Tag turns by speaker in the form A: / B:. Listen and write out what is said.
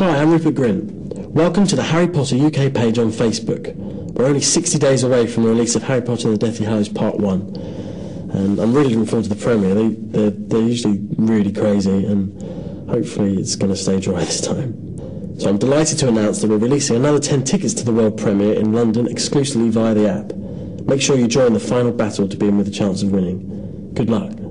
A: Hi, I'm Rupert Grint. Welcome to the Harry Potter UK page on Facebook. We're only 60 days away from the release of Harry Potter and the Deathly Hallows Part 1. And I'm really looking forward to the premiere. They're usually really crazy, and hopefully it's going to stay dry this time. So I'm delighted to announce that we're releasing another 10 tickets to the world premiere in London exclusively via the app. Make sure you join the final battle to be in with a chance of winning. Good luck.